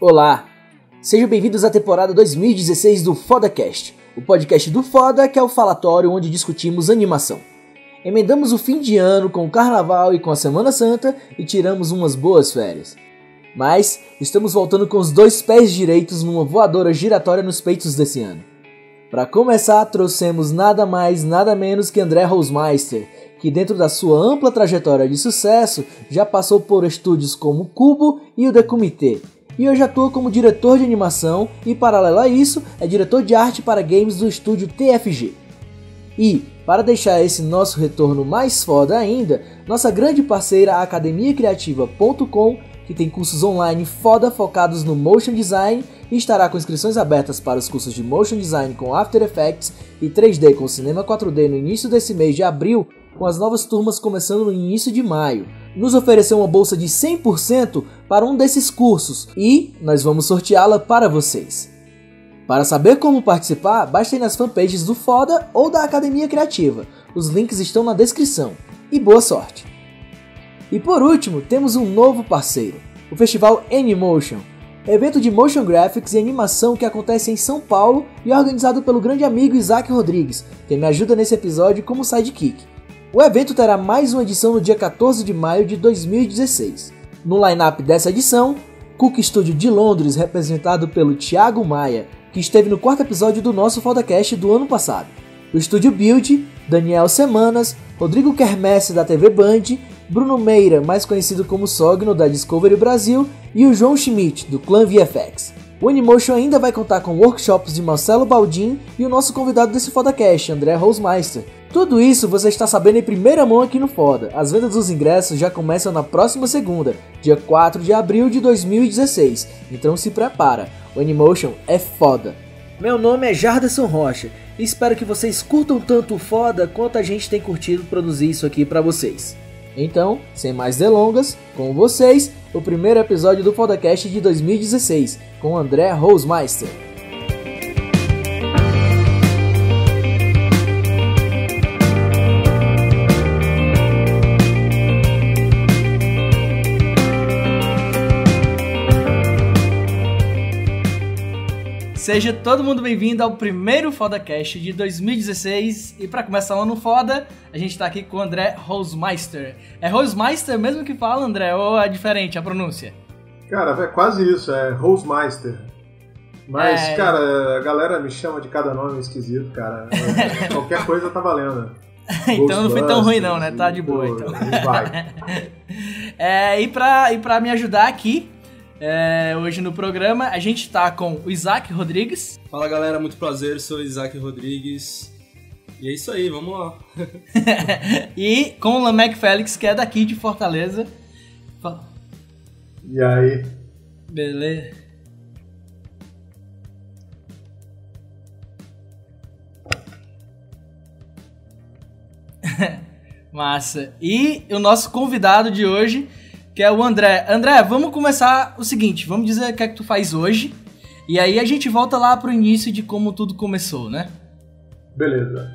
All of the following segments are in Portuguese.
Olá, sejam bem-vindos à temporada 2016 do FodaCast, o podcast do Foda, que é o falatório onde discutimos animação. Emendamos o fim de ano com o Carnaval e com a Semana Santa e tiramos umas boas férias. Mas estamos voltando com os dois pés direitos numa voadora giratória nos peitos desse ano. Para começar, trouxemos nada mais, nada menos que André Hausmeister, que dentro da sua ampla trajetória de sucesso já passou por estúdios como o Cubo e o The Comitê, e hoje atua como diretor de animação e, paralelo a isso, é diretor de arte para games do estúdio TFG. E, para deixar esse nosso retorno mais foda ainda, nossa grande parceira a academiacriativa.com, que tem cursos online foda focados no motion design e estará com inscrições abertas para os cursos de motion design com After Effects e 3D com Cinema 4D no início desse mês de abril, com as novas turmas começando no início de maio. Nos ofereceu uma bolsa de 100% para um desses cursos e nós vamos sorteá-la para vocês. Para saber como participar, basta ir nas fanpages do Foda ou da Academia Criativa. Os links estão na descrição. E boa sorte! E por último, temos um novo parceiro, o Festival Animotion, evento de motion graphics e animação que acontece em São Paulo e é organizado pelo grande amigo Isaac Rodrigues, que me ajuda nesse episódio como sidekick. O evento terá mais uma edição no dia 14 de maio de 2016. No line-up dessa edição, Cook Studio de Londres, representado pelo Thiago Maia, que esteve no 4º episódio do nosso Fodacast do ano passado. O Estúdio Build, Daniel Semanas, Rodrigo Quermesse da TV Band, Bruno Meira, mais conhecido como Sogno da Discovery Brasil, e o João Schmidt, do Clã VFX. O Animotion ainda vai contar com workshops de Marcelo Baldin e o nosso convidado desse Fodacast, André Hausmeister. Tudo isso você está sabendo em primeira mão aqui no Foda. As vendas dos ingressos já começam na próxima segunda, dia 4 de abril de 2016. Então se prepara, o Animotion é foda. Meu nome é Jarderson Rocha e espero que vocês curtam tanto o Foda quanto a gente tem curtido produzir isso aqui pra vocês. Então, sem mais delongas, com vocês, o primeiro episódio do Fodacast de 2016, com André Hausmeister. Seja todo mundo bem-vindo ao primeiro Fodacast de 2016 e para começar o ano foda, a gente tá aqui com o André Hausmeister. É Hausmeister mesmo que fala, André, ou é diferente a pronúncia? Cara, é quase isso, é Hausmeister. Mas, cara, a galera me chama de cada nome esquisito, cara. Qualquer coisa tá valendo. Então não foi tão ruim não, né? Tá de boa, então. Vai. E pra me ajudar aqui, hoje no programa, a gente tá com o Isaac Rodrigues. Fala galera, muito prazer, sou o Isaac Rodrigues. E é isso aí, vamos lá. E com o Lamec Félix, que é daqui de Fortaleza. E aí? Beleza. Massa. E o nosso convidado de hoje, que é o André. André, vamos começar o seguinte, vamos dizer o que é que tu faz hoje, e aí a gente volta lá pro início de como tudo começou, né? Beleza.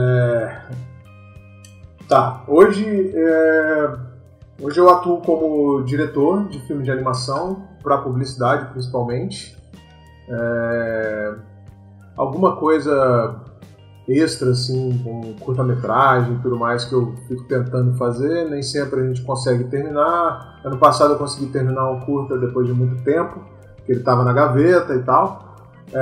Tá, hoje eu atuo como diretor de filme de animação, para publicidade principalmente. Alguma coisa extra, assim, com curta-metragem e tudo mais que eu fico tentando fazer, nem sempre a gente consegue terminar. Ano passado eu consegui terminar um curta depois de muito tempo, que ele estava na gaveta e tal.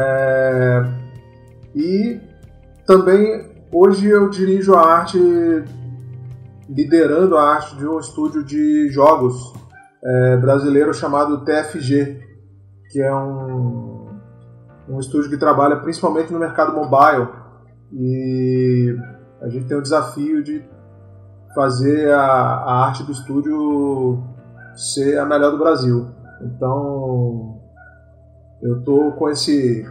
E também hoje eu dirijo a arte, liderando a arte de um estúdio de jogos brasileiro chamado TFG, que é um estúdio que trabalha principalmente no mercado mobile. E a gente tem o desafio de fazer a arte do estúdio ser a melhor do Brasil. Então eu tô com esse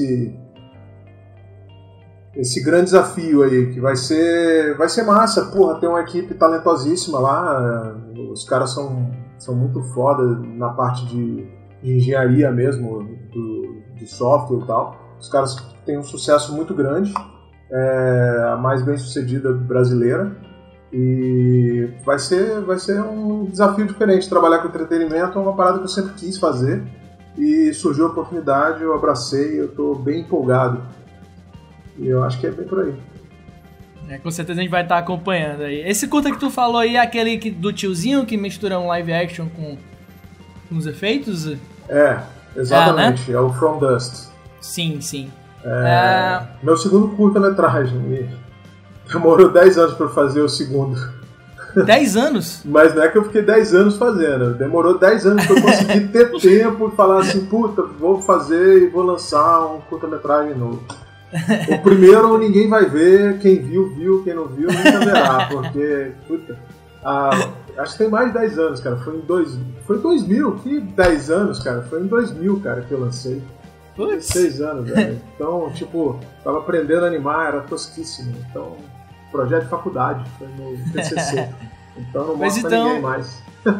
grande desafio aí, que vai ser massa. Porra, tem uma equipe talentosíssima lá, os caras são muito foda na parte de engenharia mesmo, de software e tal. Os caras têm um sucesso muito grande. A mais bem sucedida brasileira, e vai ser um desafio diferente. Trabalhar com entretenimento é uma parada que eu sempre quis fazer, E surgiu a oportunidade, eu abracei, eu tô bem empolgado. E eu acho que é bem por aí. Com certeza a gente vai estar acompanhando aí. Esse curta que tu falou aí é aquele do tiozinho que mistura um live action com os efeitos? Exatamente. É o From Dust. Sim. Meu segundo curta-metragem. Demorou 10 anos pra fazer o segundo. 10 anos? Mas não é que eu fiquei 10 anos fazendo. Demorou 10 anos pra eu conseguir ter tempo de falar assim, puta, vou fazer e vou lançar um curta-metragem novo. O primeiro ninguém vai ver, quem viu, quem não viu nunca verá, porque, puta, acho que tem mais de 10 anos, cara, foi em 2000, que 10 anos, cara, foi em 2000, cara, que eu lancei. 6 anos, velho. Então, tipo, tava aprendendo a animar, era tosquíssimo, então, projeto de faculdade, foi no TCC, então não mostra pra ninguém mais.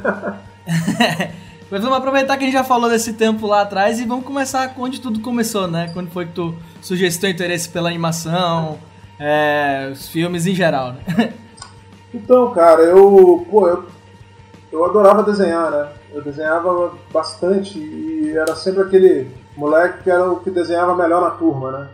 Mas vamos aproveitar que a gente já falou desse tempo lá atrás e vamos começar onde tudo começou, né? Quando foi que tu surgiu esse teu interesse pela animação, os filmes em geral, né? Então, cara, eu adorava desenhar, né? Eu desenhava bastante e era sempre aquele moleque que era o que desenhava melhor na turma, né?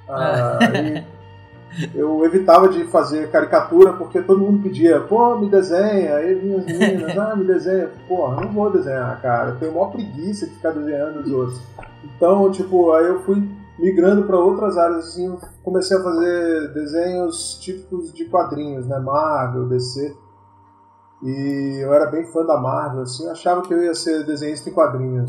Eu evitava de fazer caricatura porque todo mundo pedia, pô, me desenha, aí vinham as meninas, me desenha. Porra, não vou desenhar, cara, eu tenho maior preguiça de ficar desenhando os outros. Então, tipo, aí eu fui migrando para outras áreas, assim, comecei a fazer desenhos típicos de quadrinhos, né, Marvel, DC. E eu era bem fã da Marvel, assim, achava que eu ia ser desenhista em quadrinhos.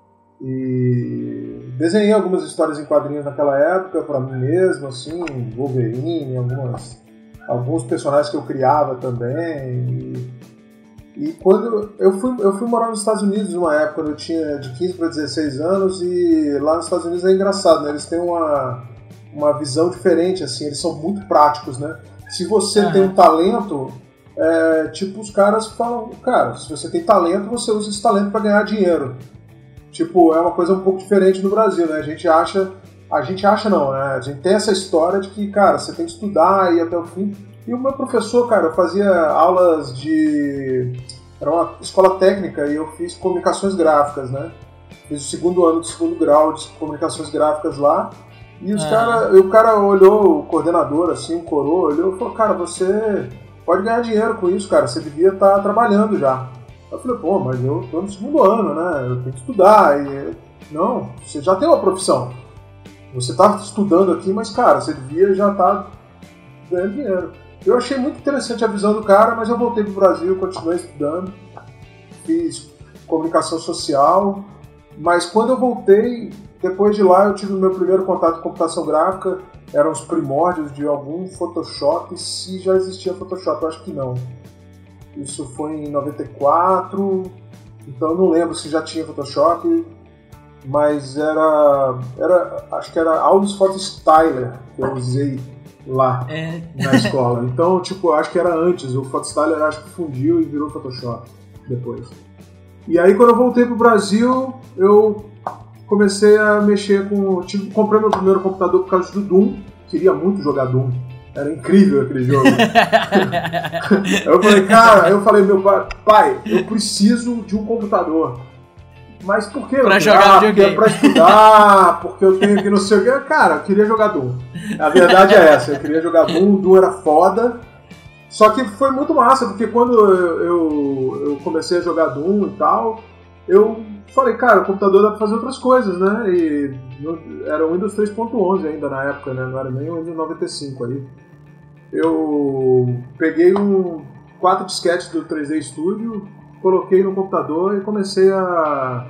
E desenhei algumas histórias em quadrinhos naquela época para mim mesmo, assim, Wolverine, alguns personagens que eu criava também. E quando eu fui morar nos Estados Unidos numa época, quando eu tinha de 15 para 16 anos, e lá nos Estados Unidos é engraçado, né? Eles têm uma visão diferente, assim, eles são muito práticos, né? Se você tem um talento, tipo, os caras falam, cara, se você tem talento, você usa esse talento para ganhar dinheiro. Tipo, é uma coisa um pouco diferente no Brasil, né? A gente acha não, né? A gente tem essa história de que, cara, você tem que estudar e ir até o fim. E o meu professor, cara, eu fazia aulas era uma escola técnica e eu fiz comunicações gráficas, né? Fiz o segundo ano do segundo grau de comunicações gráficas lá. E o cara olhou, o coordenador, assim, o coroa, olhou e falou, cara, você pode ganhar dinheiro com isso, cara, você devia estar trabalhando já. Eu falei, pô, mas eu tô no segundo ano, né? Eu tenho que estudar. Não, você já tem uma profissão. Você tá estudando aqui, mas, cara, você devia já estar ganhando dinheiro. Eu achei muito interessante a visão do cara, mas eu voltei pro Brasil, continuei estudando. Fiz comunicação social. Mas quando eu voltei, depois de lá, eu tive o meu primeiro contato com computação gráfica. Eram os primórdios de algum Photoshop, se já existia Photoshop, eu acho que não. Isso foi em 94, então eu não lembro se já tinha Photoshop, mas acho que era Audis Photostyler que eu usei lá na escola. Então, tipo, acho que era antes, o Photostyler acho que fundiu e virou Photoshop depois. E aí quando eu voltei pro Brasil, eu comecei a mexer comprei meu primeiro computador por causa do Doom, queria muito jogar Doom. Era incrível aquele jogo. Eu falei, meu pai, eu preciso de um computador. Mas por quê? Pra jogar porque é pra estudar, porque eu tenho que não sei o quê. Cara, eu queria jogar Doom. A verdade é essa, eu queria jogar Doom, o Doom era foda. Só que foi muito massa, porque quando eu comecei a jogar Doom e tal, eu falei, cara, o computador dá pra fazer outras coisas, né? E era o Windows 3.11 ainda na época, né? Não era nem o Windows 95 aí. Eu peguei 4 disquetes do 3D Studio, coloquei no computador e comecei a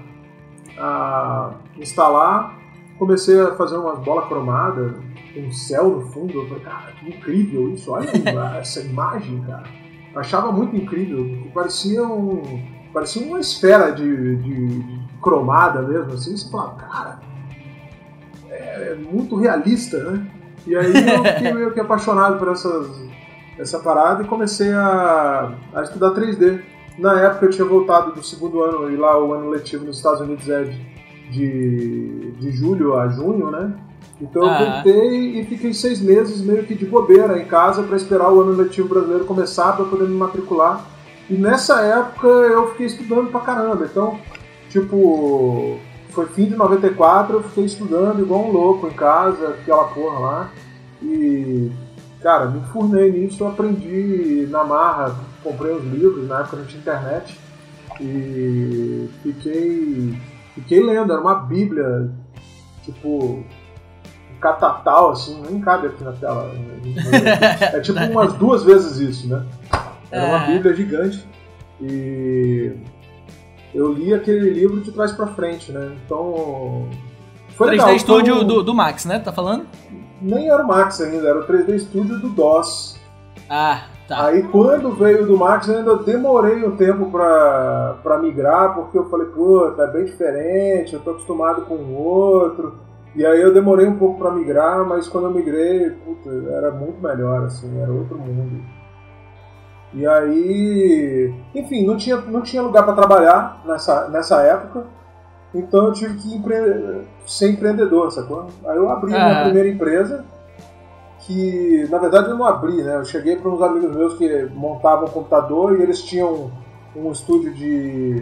instalar. Comecei a fazer umas bolas cromadas, um céu no fundo. Eu falei, cara, que incrível isso, olha essa imagem, cara. Eu achava muito incrível, porque parecia uma esfera de cromada mesmo, assim. Você falava, cara, é muito realista, né? E aí eu fiquei meio que apaixonado por essa parada e comecei a estudar 3D. Na época eu tinha voltado do segundo ano, e lá o ano letivo nos Estados Unidos é de julho a junho, né? Então eu voltei e fiquei 6 meses meio que de bobeira em casa para esperar o ano letivo brasileiro começar para poder me matricular. E nessa época eu fiquei estudando pra caramba. Então, tipo, foi fim de 94, eu fiquei estudando igual um louco em casa, aquela porra lá. E, cara, me enfurnei nisso, eu aprendi na marra, comprei os livros, na época não tinha internet. E fiquei lendo, era uma bíblia, tipo, catatal, assim, nem cabe aqui na tela. É tipo umas 2 vezes isso, né? Era uma bíblia gigante. E eu li aquele livro de trás pra frente, né? Então, foi 3D legal. Studio do Max, né? Tá falando? Nem era o Max ainda, era o 3D Studio do DOS. Ah, tá. Aí quando veio do Max, eu ainda demorei um tempo pra migrar, porque eu falei, pô, tá bem diferente, eu tô acostumado com o outro. E aí eu demorei um pouco pra migrar, mas quando eu migrei, puta, era muito melhor, assim, era outro mundo. E aí, enfim, não tinha lugar pra trabalhar nessa época, então eu tive que ser empreendedor, sacou? Aí eu abri minha primeira empresa, que na verdade eu não abri, né? Eu cheguei para uns amigos meus que montavam um computador e eles tinham um estúdio de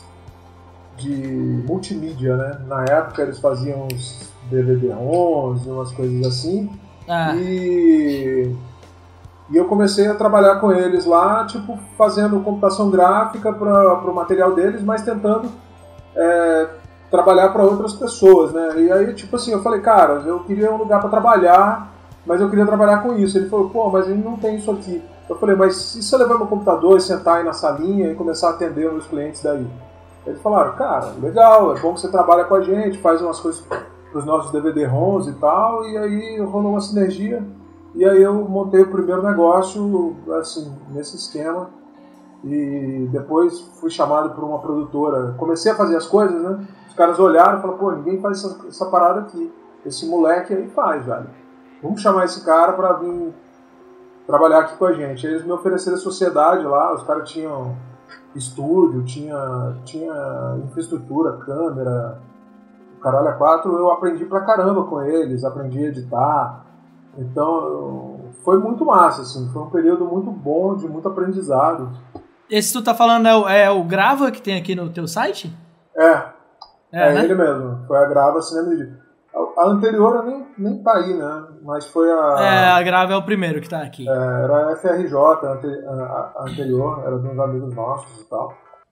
multimídia, né? Na época eles faziam uns DVD-ROMs, umas coisas assim. E eu comecei a trabalhar com eles lá, tipo, fazendo computação gráfica para o material deles, mas tentando trabalhar para outras pessoas, né? E aí, tipo assim, eu falei, cara, eu queria um lugar para trabalhar, mas eu queria trabalhar com isso. Ele falou, pô, mas ele não tem isso aqui. Eu falei, mas e se eu levar meu computador e sentar aí na salinha e começar a atender os meus clientes daí? Eles falaram, cara, legal, é bom que você trabalha com a gente, faz umas coisas para os nossos DVD-ROMs e tal, e aí rolou uma sinergia, e aí eu montei o primeiro negócio, assim, nesse esquema, e depois fui chamado por uma produtora, comecei a fazer as coisas, né? Os caras olharam e falaram, pô, ninguém faz essa parada aqui, esse moleque aí faz, velho. Vamos chamar esse cara para vir trabalhar aqui com a gente. Eles me ofereceram a sociedade lá, os caras tinham estúdio, tinha infraestrutura, câmera, caralho a 4, eu aprendi pra caramba com eles, aprendi a editar. Então, foi muito massa, assim, foi um período muito bom, de muito aprendizado. Esse tu tá falando é o Grava que tem aqui no teu site? É né? ele mesmo, foi a Grava Cinema Vídeo. A anterior nem tá aí, né? Mas foi a Grava é o primeiro que tá aqui. Era a FRJ, a anterior, era de uns amigos nossos e tal.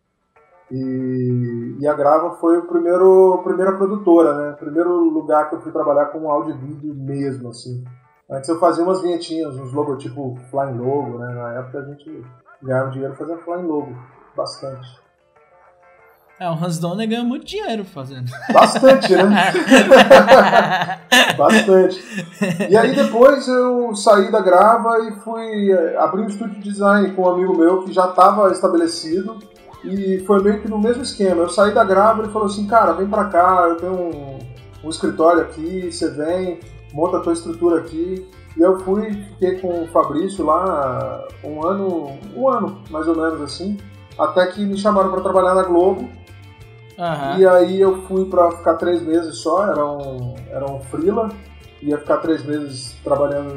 E a Grava foi a primeira produtora, né? Primeiro lugar que eu fui trabalhar com áudio e vídeo mesmo, assim. Antes eu fazia umas vinhetinhas, uns logotipos Flying Logo, né? Na época a gente ganhava dinheiro fazendo Flying Logo, bastante. O Hans Donner ganha muito dinheiro fazendo. Bastante, né? Bastante. E aí depois eu saí da Grava e fui abrir um estúdio de design com um amigo meu que já estava estabelecido. E foi meio que no mesmo esquema. Eu saí da Grava e ele falou assim, cara, vem pra cá, eu tenho um escritório aqui, você vem, monta a tua estrutura aqui. E eu fiquei com o Fabrício lá um ano mais ou menos assim, até que me chamaram para trabalhar na Globo. Uhum. E aí eu fui para ficar 3 meses só, era um freela, ia ficar 3 meses trabalhando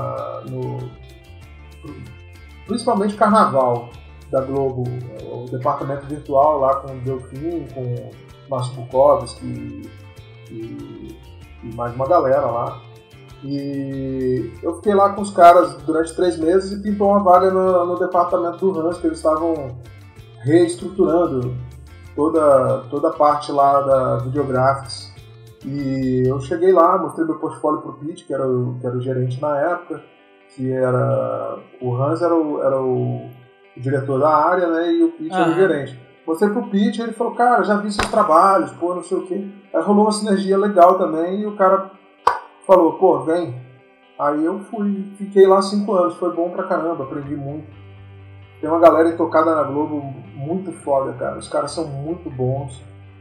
principalmente Carnaval da Globo, o departamento virtual lá com o Delfim, com o Márcio Bukowski e mais uma galera lá. E eu fiquei lá com os caras durante 3 meses e pintou uma vaga no departamento do Hans, que eles estavam reestruturando toda a parte lá da Videographics. E eu cheguei lá, mostrei meu portfólio pro Pete, que era o gerente na época, que era o Hans era o diretor da área, né, e o Pete era o gerente. Mostrei pro Pete e ele falou, cara, já vi seus trabalhos, pô, não sei o quê. Aí rolou uma sinergia legal também e o cara falou, pô, vem. Aí eu fiquei lá 5 anos, foi bom pra caramba, aprendi muito. Tem uma galera intocada na Globo muito foda, cara. Os caras são muito bons.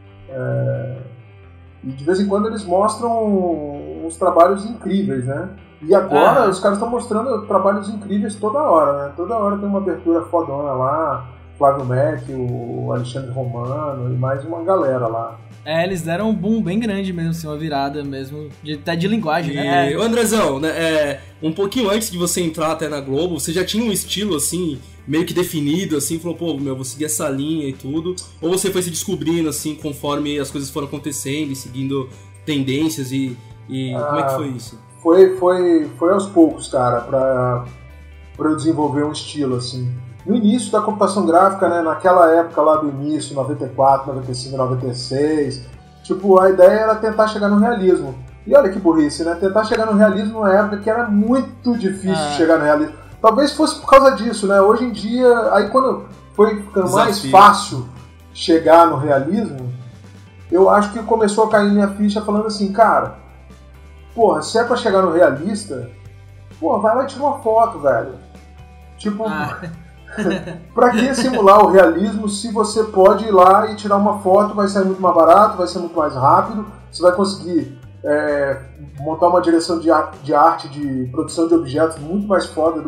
E de vez em quando eles mostram uns trabalhos incríveis, né? E agora os caras estão mostrando trabalhos incríveis toda hora, né? Toda hora tem uma abertura fodona lá. Flávio Mac, o Alexandre Romano e mais uma galera lá. Eles deram um boom bem grande mesmo, assim, uma virada mesmo, até de linguagem, né? Ô Andrezão, né, um pouquinho antes de você entrar até na Globo, você já tinha um estilo, assim, meio que definido, assim, falou, pô, vou seguir essa linha e tudo? Ou você foi se descobrindo, assim, conforme as coisas foram acontecendo e seguindo tendências e como é que foi isso? Foi aos poucos, cara, pra eu desenvolver um estilo, assim. No início da computação gráfica, né, naquela época lá do início, 94, 95, 96, tipo, a ideia era tentar chegar no realismo. E olha que burrice, né? Tentar chegar no realismo numa época que era muito difícil chegar no realismo. Talvez fosse por causa disso, né? Hoje em dia, aí quando foi ficando mais fácil chegar no realismo, eu acho que começou a cair minha ficha falando assim, cara, porra, se é pra chegar no realista, porra, vai lá e tira uma foto, velho. Tipo, pra que simular o realismo se você pode ir lá e tirar uma foto, vai ser muito mais barato, vai ser muito mais rápido, você vai conseguir montar uma direção de arte, de produção de objetos muito mais foda do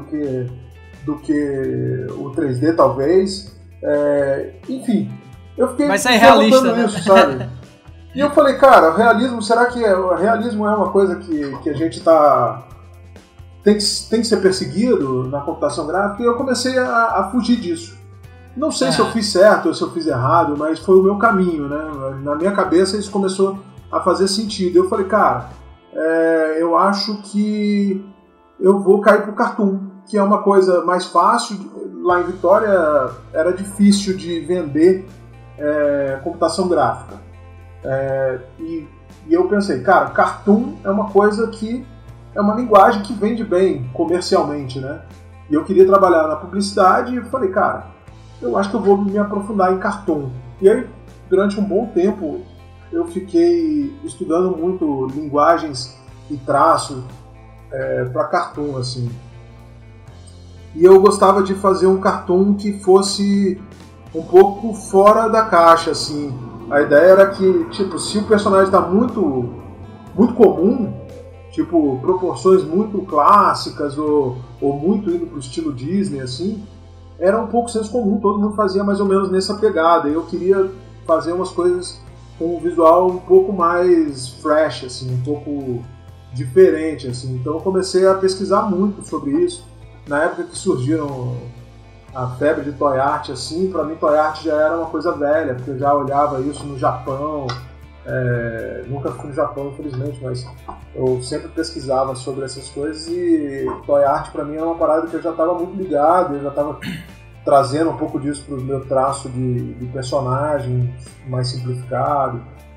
que o 3D, talvez. Enfim, eu fiquei vai ser realista, né? Isso, sabe? E eu falei, cara, o realismo, será que o realismo é uma coisa que a gente tem que ser perseguido na computação gráfica? E eu comecei a fugir disso. Não sei se eu fiz certo ou se eu fiz errado, mas foi o meu caminho, né? Na minha cabeça isso começou a fazer sentido. Eu falei, cara, eu acho que eu vou cair pro cartoon, que é uma coisa mais fácil. Lá em Vitória era difícil de vender computação gráfica. E eu pensei, cara, cartoon é uma coisa que é uma linguagem que vende bem comercialmente, né? E eu queria trabalhar na publicidade e falei, cara, eu acho que eu vou me aprofundar em cartoon. E aí, durante um bom tempo, eu fiquei estudando muito linguagens e traço para cartoon, assim. E eu gostava de fazer um cartoon que fosse um pouco fora da caixa, assim. A ideia era que, tipo, se o personagem está muito, muito comum, tipo, proporções muito clássicas ou muito indo pro estilo Disney, assim, era um pouco senso comum, todo mundo fazia mais ou menos nessa pegada. Eu queria fazer umas coisas com um visual um pouco mais fresh, assim, um pouco diferente, assim. Então eu comecei a pesquisar muito sobre isso. Na época que surgiram a febre de toy art, assim, pra mim toy art já era uma coisa velha, porque eu já olhava isso no Japão. Nunca fui no Japão, infelizmente, mas eu sempre pesquisava sobre essas coisas e toy art pra mim era uma parada que eu já estava muito ligado, eu já estava trazendo um pouco disso pro meu traço de personagem mais simplificado.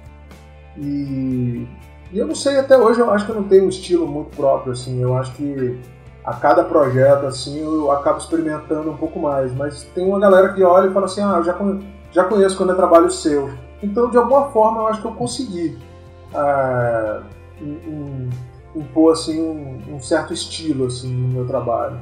E eu não sei, até hoje eu acho que eu não tenho um estilo muito próprio, assim. Eu acho que a cada projeto, assim, eu acabo experimentando um pouco mais, mas tem uma galera que olha e fala assim, eu já conheço quando é trabalho seu. Então, de alguma forma, eu acho que eu consegui impor assim, um certo estilo assim, no meu trabalho.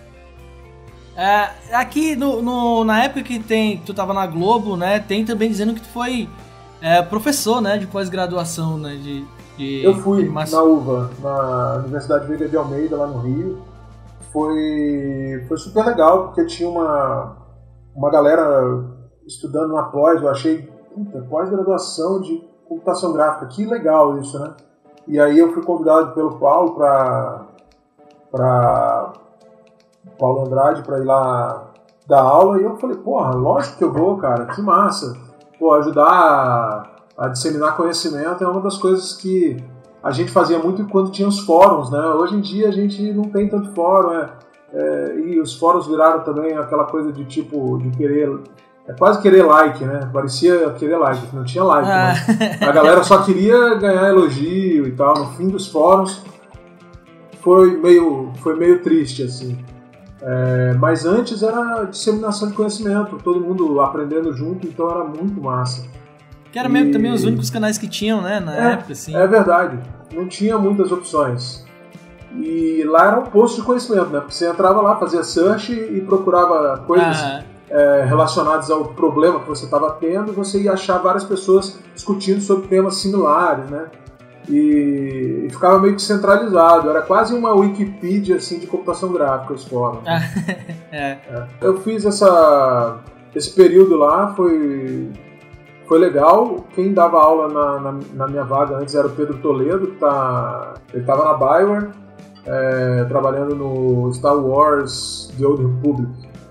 Aqui, na época que tu tava na Globo, né, tem também dizendo que tu foi professor, né, de pós-graduação, né, Eu fui na UVA, na Universidade Veiga de Almeida, lá no Rio. Foi super legal, porque tinha uma galera estudando na pós, eu achei, pós-graduação de computação gráfica, que legal isso, né? E aí eu fui convidado pelo Paulo para Paulo Andrade para ir lá dar aula, e eu falei, porra, lógico que eu vou, cara, que massa. Pô, ajudar a disseminar conhecimento é uma das coisas que a gente fazia muito quando tinha os fóruns, né? Hoje em dia a gente não tem tanto fórum, e os fóruns viraram também aquela coisa de tipo, de querer... quase querer like, né? Parecia querer like, não tinha like, mas a galera só queria ganhar elogio e tal. No fim dos fóruns foi meio triste, assim. Mas antes era disseminação de conhecimento, todo mundo aprendendo junto, então era muito massa. Que era mesmo também os únicos canais que tinham, né, na época, assim. É verdade, não tinha muitas opções. E lá era um posto de conhecimento, né? Porque você entrava lá, fazia search e procurava coisas relacionadas ao problema que você estava tendo, e você ia achar várias pessoas discutindo sobre temas similares, né? E ficava meio que centralizado, era quase uma Wikipedia assim, de computação gráfica, os fóruns. Eu fiz esse período lá, foi foi legal. Quem dava aula na minha vaga antes era o Pedro Toledo, que ele estava na Bioware, trabalhando no Star Wars The Old Republic.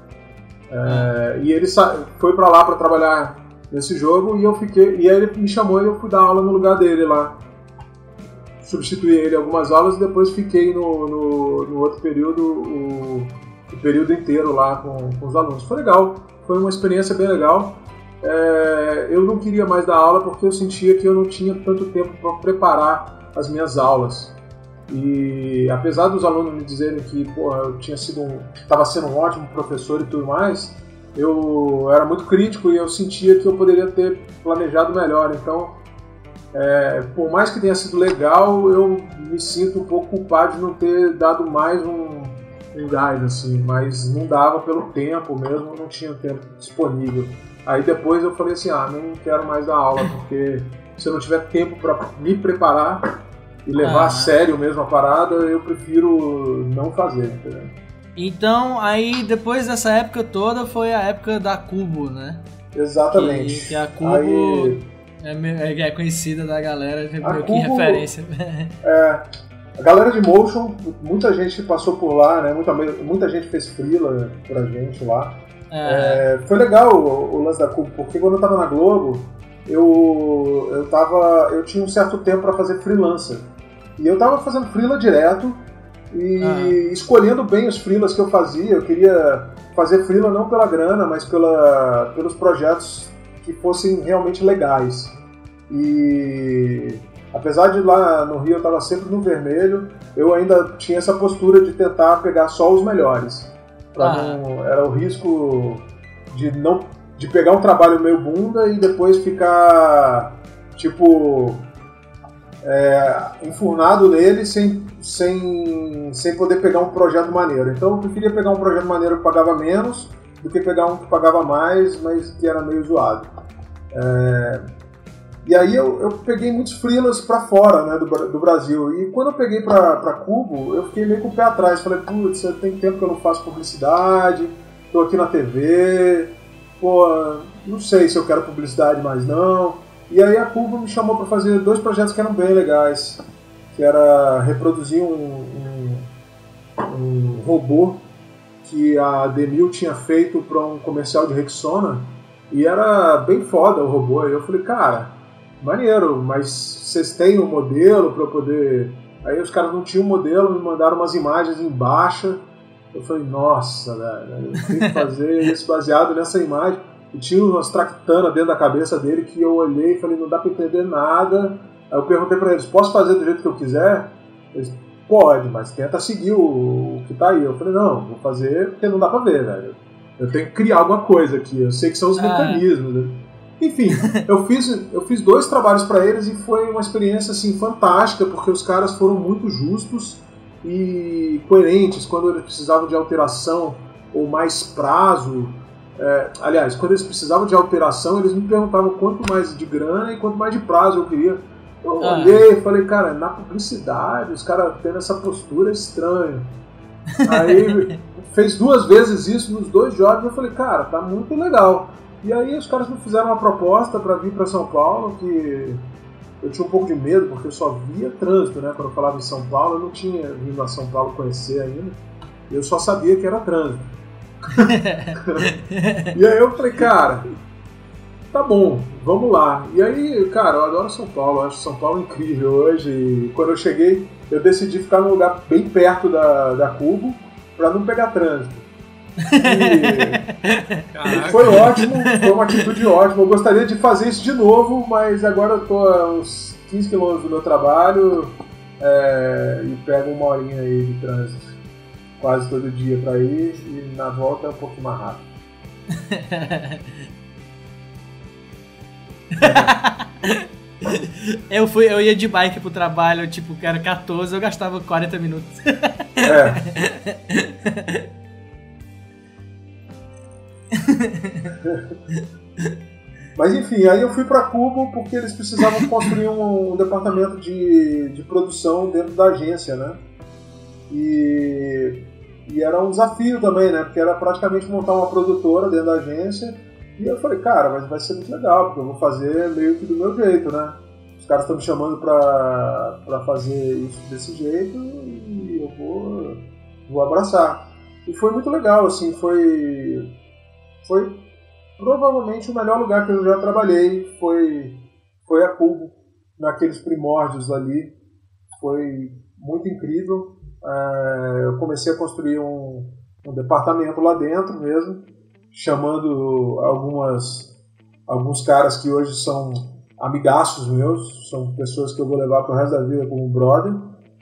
E ele foi para lá para trabalhar nesse jogo e aí ele me chamou e eu fui dar aula no lugar dele lá. Substituí ele algumas aulas e depois fiquei no outro período, o período inteiro lá com os alunos. Foi legal, foi uma experiência bem legal. Eu não queria mais dar aula porque eu sentia que eu não tinha tanto tempo para preparar as minhas aulas. E apesar dos alunos me dizerem que eu estava sendo um ótimo professor e tudo mais, eu era muito crítico e eu sentia que eu poderia ter planejado melhor. Então, por mais que tenha sido legal, eu me sinto um pouco culpado de não ter dado mais um gás, assim, mas não dava pelo tempo mesmo, não tinha tempo disponível. Aí depois eu falei assim, não quero mais dar aula, porque se eu não tiver tempo para me preparar e levar a sério mesmo a parada, eu prefiro não fazer, entendeu? Então, aí depois dessa época toda foi a época da Cubo, né? Exatamente. Que a Cubo é conhecida da galera, meio que referência. A galera de Motion, muita gente passou por lá, né? Muita gente fez freela pra gente lá. Foi legal o lance da Cubo, porque quando eu tava na Globo, eu tinha um certo tempo para fazer freelancer. E eu tava fazendo freela direto e escolhendo bem os freelas que eu fazia. Eu queria fazer freela não pela grana, mas pelos projetos que fossem realmente legais. E apesar de lá no Rio eu tava sempre no vermelho, eu ainda tinha essa postura de tentar pegar só os melhores. Era o risco de pegar um trabalho meio bunda e depois ficar enfurnado nele sem poder pegar um projeto maneiro. Então eu preferia pegar um projeto maneiro que pagava menos do que pegar um que pagava mais, mas que era meio zoado. E aí eu peguei muitos freelas pra fora, né, do Brasil. E quando eu peguei pra Cubo, eu fiquei meio com o pé atrás. Falei, putz, tem tempo que eu não faço publicidade, tô aqui na TV, não sei se eu quero publicidade mais não. E aí a Cubo me chamou para fazer 2 projetos que eram bem legais, que era reproduzir um robô que a Demil tinha feito para um comercial de Rexona, e era bem foda o robô. Aí eu falei, cara, maneiro, mas vocês têm um modelo para eu poder... Aí os caras não tinham um modelo, me mandaram umas imagens em baixa. Eu falei, nossa, velho, eu tenho que fazer isso baseado nessa imagem. E tinha umas tractanas dentro da cabeça dele que eu olhei e falei, não dá pra entender nada. Aí eu perguntei pra eles, posso fazer do jeito que eu quiser? Eles, pode, mas tenta seguir o que tá aí. Eu falei, não, vou fazer porque não dá pra ver, velho. Eu tenho que criar alguma coisa aqui, eu sei que são os mecanismos. Né? Enfim, eu fiz 2 trabalhos pra eles e foi uma experiência assim, fantástica, porque os caras foram muito justos e coerentes quando eles precisavam de alteração ou mais prazo. Aliás, quando eles precisavam de alteração, eles me perguntavam quanto mais de grana e quanto mais de prazo eu queria. Eu olhei e falei, cara, na publicidade, os caras tendo essa postura é estranho. Aí fez 2 vezes isso nos 2 jobs, eu falei, cara, tá muito legal. E aí os caras me fizeram uma proposta para vir para São Paulo, que eu tinha um pouco de medo, porque eu só via trânsito, né? Quando eu falava em São Paulo, eu não tinha vindo a São Paulo conhecer ainda, eu só sabia que era trânsito. E aí eu falei, cara, tá bom, vamos lá. E aí, cara, eu adoro São Paulo, eu acho São Paulo incrível hoje. E quando eu cheguei, eu decidi ficar num lugar bem perto da Cubo pra não pegar trânsito. E foi ótimo, foi uma atitude ótima. Eu gostaria de fazer isso de novo, mas agora eu tô a uns 15 km do meu trabalho e pego 1 horinha aí de trânsito quase todo dia pra ir, e na volta é um pouco mais rápido. Eu ia de bike pro trabalho, que era 14, eu gastava 40 minutos. Mas enfim, aí eu fui pra Cubo porque eles precisavam construir um departamento de produção dentro da agência, né? E era um desafio também, né? Porque era praticamente montar uma produtora dentro da agência E eu falei, cara, mas vai ser muito legal, porque eu vou fazer meio que do meu jeito, né? Os caras estão me chamando pra fazer isso desse jeito e eu vou abraçar. E foi muito legal, assim, foi provavelmente o melhor lugar que eu já trabalhei, foi a Cubo, naqueles primórdios ali. Foi muito incrível. Eu comecei a construir um departamento lá dentro mesmo, chamando alguns caras que hoje são amigaços meus, são pessoas que eu vou levar para o resto da vida como brother.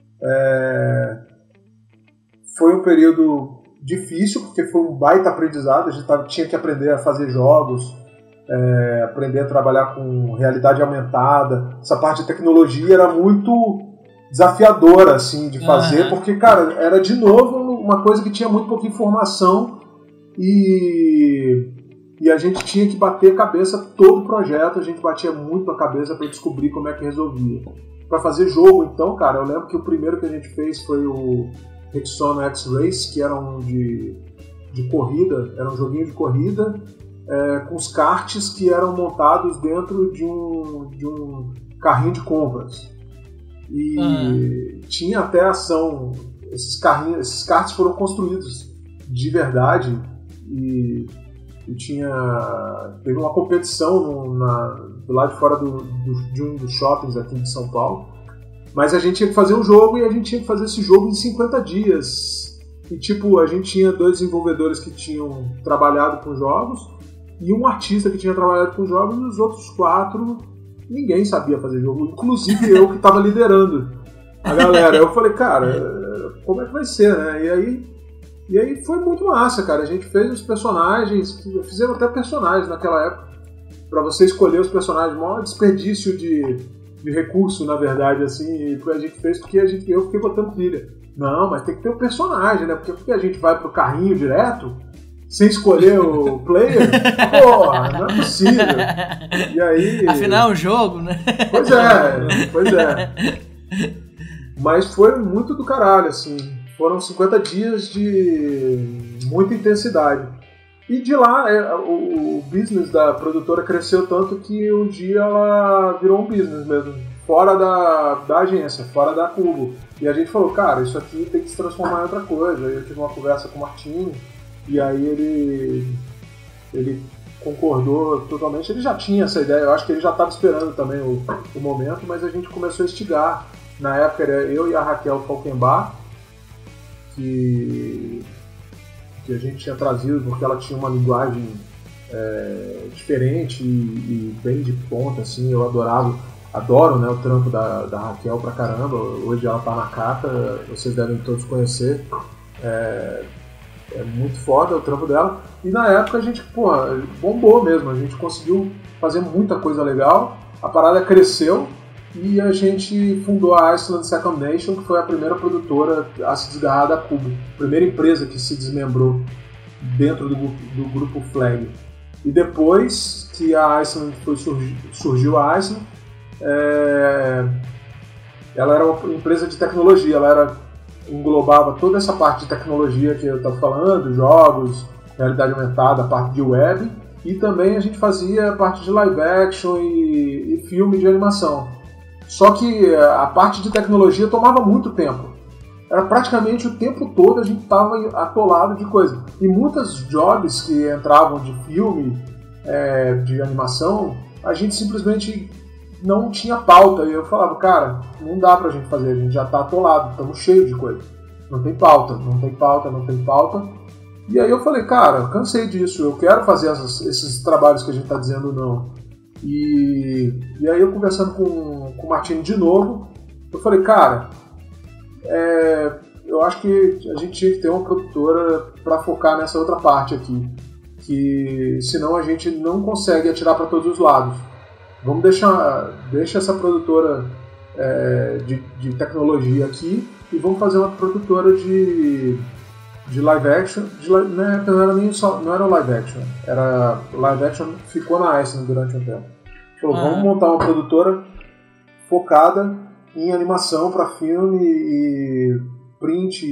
Foi um período difícil, porque foi um baita aprendizado, a gente tinha que aprender a fazer jogos, aprender a trabalhar com realidade aumentada. Essa parte de tecnologia era muito desafiadora assim, de fazer, porque, cara, era de novo uma coisa que tinha muito pouca informação e a gente tinha que bater a cabeça todo o projeto, a gente batia muito a cabeça para descobrir como é que resolvia. Para fazer jogo, então, cara, eu lembro que o primeiro que a gente fez foi o Hexon X-Race, que era um de corrida, era um joguinho de corrida, com os karts que eram montados dentro de um carrinho de compras. E tinha até ação, esses karts foram construídos de verdade e teve uma competição do lado de fora de um dos shoppings aqui de São Paulo, mas a gente tinha que fazer um jogo e a gente tinha que fazer esse jogo em 50 dias. E tipo, a gente tinha 2 desenvolvedores que tinham trabalhado com jogos e um artista que tinha trabalhado com jogos, e os outros 4 ninguém sabia fazer jogo, inclusive eu que estava liderando a galera. Eu falei, cara, como é que vai ser, né? E aí foi muito massa, cara. A gente fez os personagens, fizemos até personagens naquela época, pra você escolher os personagens, maior desperdício de recurso, na verdade, assim, e a gente fez porque eu fiquei botando pilha. Não, mas tem que ter o personagem, né? Porque a gente vai pro carrinho direto, sem escolher o player, porra, não é possível. E aí... Afinal é um jogo, né? Pois é. Mas foi muito do caralho, assim. Foram 50 dias de muita intensidade. E de lá, o business da produtora cresceu tanto que um dia ela virou um business mesmo, fora da agência, fora da Cubo. E a gente falou, cara, isso aqui tem que se transformar em outra coisa. Aí eu tive uma conversa com o Martinho, e aí ele concordou totalmente. Ele já tinha essa ideia, eu acho que ele já estava esperando também o momento, mas a gente começou a instigar. Na época era eu e a Raquel Falkenbach, que a gente tinha trazido porque ela tinha uma linguagem diferente e bem de ponta, assim. Eu adoro, né, o trampo da Raquel pra caramba. Hoje ela tá na Cata, vocês devem todos conhecer. É muito foda o trampo dela. E na época a gente, bombou mesmo. A gente conseguiu fazer muita coisa legal. A parada cresceu e a gente fundou a Iceland Second Nation, que foi a primeira produtora a se desgarrar da Cubo. A primeira empresa que se desmembrou dentro do grupo Flag. E depois que a Iceland surgiu a Iceland, ela era uma empresa de tecnologia, englobava toda essa parte de tecnologia que eu estava falando, jogos, realidade aumentada, a parte de web, e também a gente fazia a parte de live action e filme de animação. Só que a parte de tecnologia tomava muito tempo. Era praticamente o tempo todo a gente estava atolado de coisa. E muitas jobs que entravam de filme, de animação, a gente simplesmente não tinha pauta. E eu falava, cara, não dá pra gente fazer, a gente já tá atolado, estamos cheios de coisa. Não tem pauta. E aí eu falei, cara, cansei disso, eu quero fazer esses trabalhos que a gente tá dizendo não. E aí eu conversando com o Martinho de novo, eu falei, cara, eu acho que a gente tinha que ter uma produtora para focar nessa outra parte aqui, que senão a gente não consegue atirar para todos os lados. Vamos deixa essa produtora de tecnologia aqui e vamos fazer uma produtora de live action. Não era live action, era live action, ficou na Iceland durante um tempo. Então, vamos montar uma produtora focada em animação para filme e print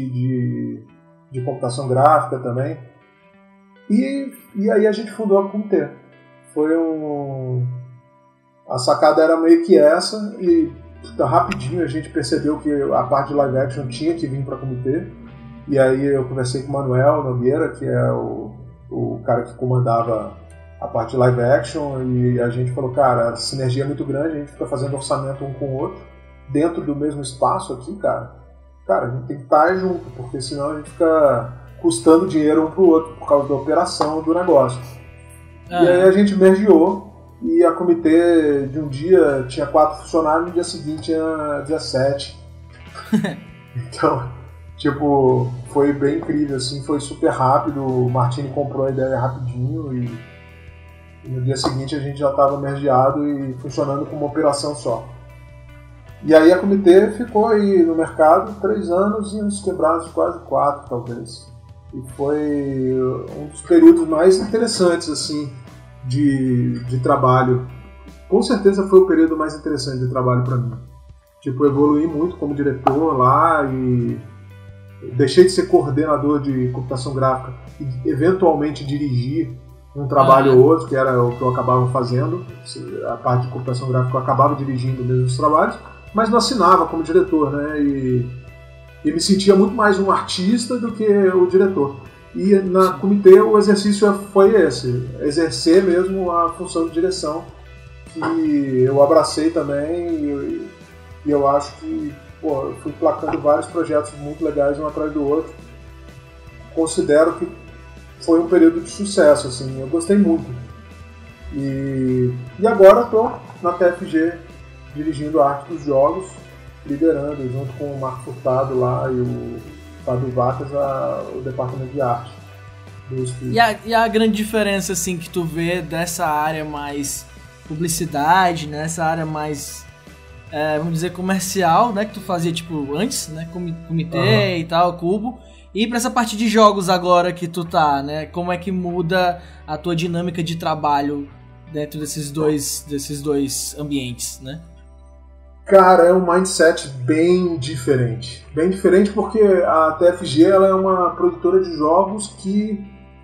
de computação gráfica também. E aí a gente fundou a Kumte. A sacada era meio que essa, e rapidinho a gente percebeu que a parte de live action tinha que vir para comitê. E aí eu conversei com o Manuel Nogueira, que é o cara que comandava a parte de live action, e a gente falou, cara, a sinergia é muito grande, a gente fica fazendo orçamento um com o outro, dentro do mesmo espaço aqui, cara, a gente tem que estar junto, porque senão a gente fica custando dinheiro um pro outro, por causa da operação do negócio. E aí a gente mergeou, e a comitê de um dia tinha 4 funcionários, no dia seguinte tinha 17. Então, tipo, foi bem incrível, assim, foi super rápido, o Martini comprou a ideia rapidinho, e no dia seguinte a gente já estava mergeado e funcionando como uma operação só. E aí a comitê ficou aí no mercado 3 anos e uns quebrados quase 4, talvez. E foi um dos períodos mais interessantes, assim, de trabalho. Com certeza foi o período mais interessante de trabalho para mim. Tipo, evoluí muito como diretor lá e deixei de ser coordenador de computação gráfica e eventualmente dirigir um trabalho ou outro, que era o que eu acabava fazendo. A parte de computação gráfica eu acabava dirigindo mesmo os trabalhos, mas não assinava como diretor, né? E me sentia muito mais um artista do que o diretor. E na comitê o exercício foi esse, exercer mesmo a função de direção, que eu abracei também, e eu acho que eu fui placando vários projetos muito legais um atrás do outro. Considero que foi um período de sucesso, assim, eu gostei muito. E agora estou na TFG dirigindo a arte dos jogos, liderando junto com o Marco Furtado lá e o Fábio Vacas o departamento de arte do estúdio. E a grande diferença assim que tu vê dessa área mais publicidade, né, essa área mais vamos dizer comercial, né, que tu fazia tipo antes, né, comitê e tal, Cubo, e pra essa parte de jogos agora que tu tá, né, como é que muda a tua dinâmica de trabalho dentro desses dois ambientes, né? Cara, é um mindset bem diferente. Bem diferente porque a TFG ela é uma produtora de jogos que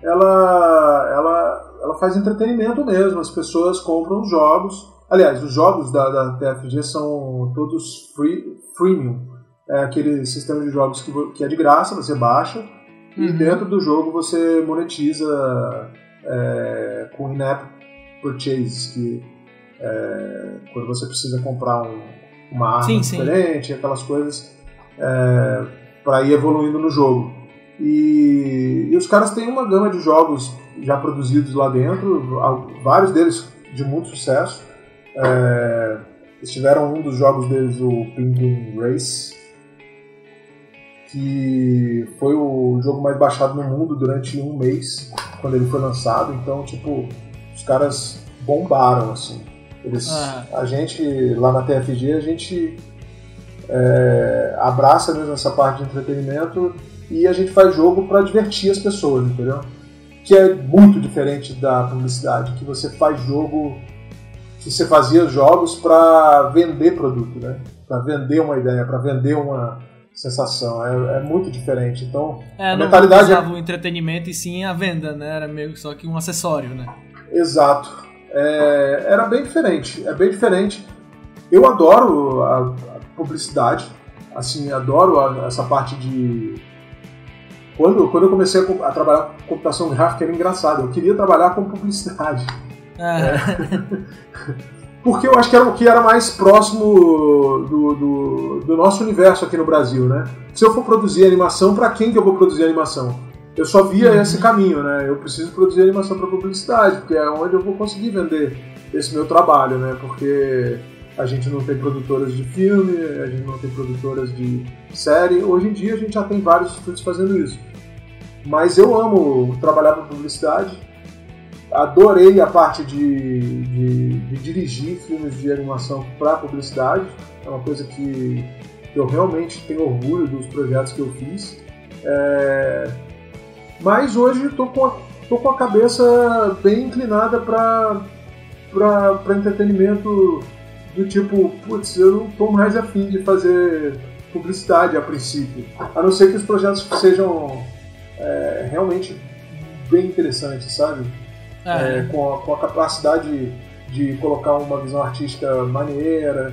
ela faz entretenimento mesmo. As pessoas compram os jogos. Aliás, os jogos da TFG são todos freemium. É aquele sistema de jogos que é de graça, você baixa, e dentro do jogo você monetiza com in-app purchase, que quando você precisa comprar uma arma diferente, aquelas coisas para ir evoluindo no jogo. E os caras têm uma gama de jogos já produzidos lá dentro, vários deles de muito sucesso. Eles tiveram um dos jogos deles, o Penguin Race, que foi o jogo mais baixado no mundo durante um mês, quando ele foi lançado. Então, tipo, os caras bombaram, assim. A gente, lá na TFG, a gente abraça mesmo essa parte de entretenimento e a gente faz jogo para divertir as pessoas, entendeu? Que é muito diferente da publicidade, que você faz jogo, que você fazia jogos para vender produto, né? Para vender uma ideia, para vender uma sensação. É muito diferente. Então, a mentalidade não usava o entretenimento e sim a venda, né? Era meio só que um acessório, né? Exato. Era bem diferente. É bem diferente. Eu adoro a publicidade. Assim, adoro essa parte de... Quando eu comecei a trabalhar com computação gráfica, era engraçado. Eu queria trabalhar com publicidade. Porque eu acho que era o que era mais próximo do nosso universo aqui no Brasil, né? Se eu for produzir animação, para quem que eu vou produzir animação? Eu só via esse caminho, né? Eu preciso produzir animação para publicidade, porque é onde eu vou conseguir vender esse meu trabalho, né? Porque a gente não tem produtoras de filme, a gente não tem produtoras de série. Hoje em dia a gente já tem vários estúdios fazendo isso. Mas eu amo trabalhar para publicidade. Adorei a parte de dirigir filmes de animação para publicidade. É uma coisa que eu realmente tenho orgulho dos projetos que eu fiz. Mas hoje estou com a cabeça bem inclinada para entretenimento do tipo, putz, eu não estou mais afim de fazer publicidade a princípio. A não ser que os projetos sejam realmente bem interessantes, sabe? com a capacidade de colocar uma visão artística maneira.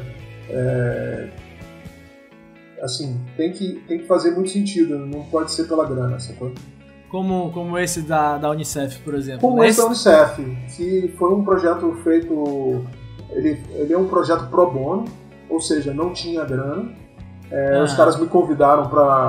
Assim, tem que fazer muito sentido, não pode ser pela grana, sacou? Como esse da Unicef, por exemplo. Como esse da Unicef, que foi um projeto feito... Ele é um projeto pro bono, ou seja, não tinha grana. Os caras me convidaram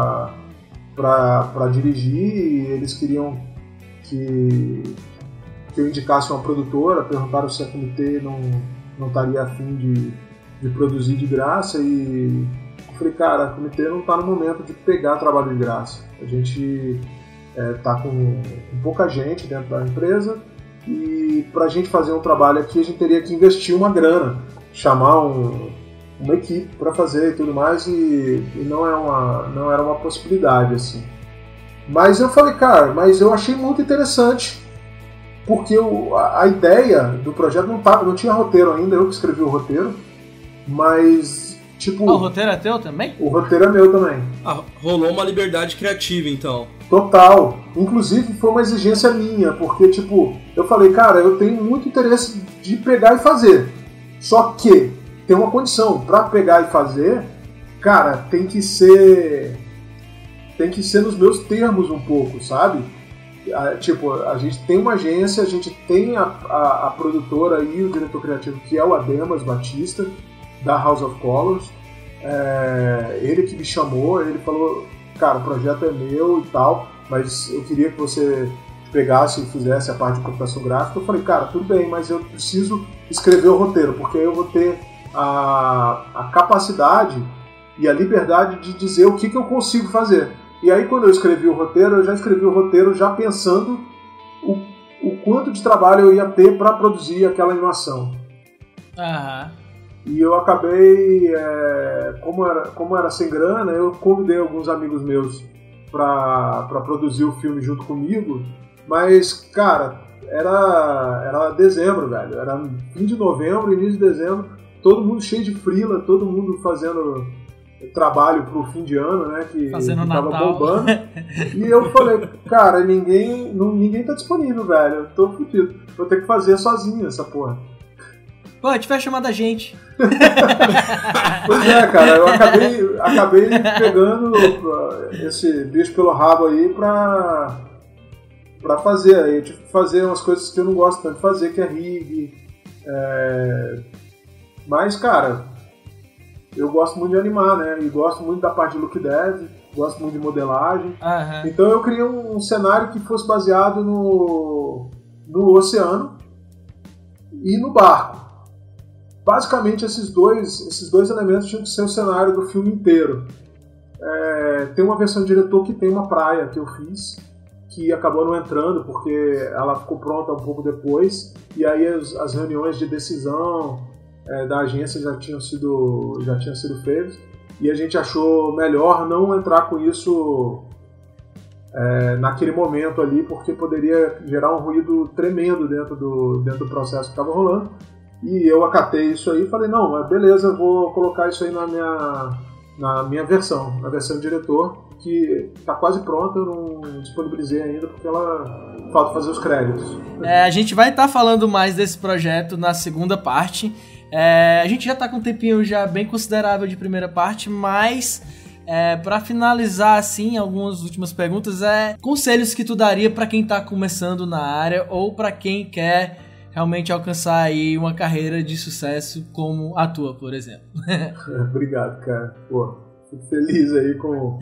para dirigir e eles queriam que eu indicasse uma produtora, perguntaram se a Comitê não estaria a fim de produzir de graça, e eu falei, cara, a Comitê não está no momento de pegar trabalho de graça. A gente está com pouca gente dentro da empresa, e para a gente fazer um trabalho aqui a gente teria que investir uma grana, chamar uma equipe para fazer e tudo mais, e não era uma possibilidade, assim. Mas eu falei, cara, mas eu achei muito interessante, porque a ideia do projeto não tinha roteiro ainda, eu que escrevi o roteiro, mas, tipo... o roteiro é teu também? O roteiro é meu também. Rolou uma liberdade criativa, então. Total. Inclusive, foi uma exigência minha, porque, tipo, eu falei, cara, eu tenho muito interesse de pegar e fazer, só que tem uma condição, pra pegar e fazer, cara, tem que ser nos meus termos um pouco, sabe? Tipo, a gente tem uma agência, a gente tem a produtora e o diretor criativo, que é o Ademas Batista, da House of Colors. Ele que me chamou, ele falou, cara, o projeto é meu e tal, mas eu queria que você pegasse e fizesse a parte de computação gráfica. Eu falei, cara, tudo bem, mas eu preciso escrever o roteiro, porque eu vou ter a capacidade e a liberdade de dizer o que eu consigo fazer. E aí, quando eu escrevi o roteiro, eu já escrevi o roteiro já pensando o quanto de trabalho eu ia ter para produzir aquela animação. E eu acabei, como era sem grana, eu convidei alguns amigos meus para produzir o filme junto comigo, mas, cara, era dezembro, velho, era fim de novembro, início de dezembro, todo mundo cheio de frila, todo mundo fazendo trabalho pro fim de ano, né, que tava bombando. E eu falei, cara, ninguém tá disponível, velho, eu tô fudido, vou ter que fazer sozinho essa porra. Pô, a gente vai chamar da gente. Pois é, cara, eu acabei pegando esse bicho pelo rabo aí pra fazer. Aí eu tive que fazer umas coisas que eu não gosto tanto de fazer, que é rig. Mas, cara, eu gosto muito de animar, né? E gosto muito da parte de look dev, gosto muito de modelagem. Então eu criei um cenário que fosse baseado no oceano e no barco. Basicamente, esses dois elementos tinham que ser o cenário do filme inteiro. Tem uma versão de diretor que tem uma praia que eu fiz, que acabou não entrando porque ela ficou pronta um pouco depois, e aí as reuniões de decisão da agência já tinham sido feitas, e a gente achou melhor não entrar com isso naquele momento ali, porque poderia gerar um ruído tremendo dentro do processo que estava rolando. E eu acatei isso aí e falei, não, mas beleza, eu vou colocar isso aí na minha versão, na versão do diretor, que está quase pronta, eu não disponibilizei ainda, porque falta fazer os créditos. A gente vai estar falando mais desse projeto na segunda parte. A gente já está com um tempinho já bem considerável de primeira parte, mas para finalizar, assim, algumas últimas perguntas, conselhos que tu daria para quem está começando na área ou para quem quer realmente alcançar aí uma carreira de sucesso como a tua, por exemplo. Obrigado, cara. Pô, fico feliz aí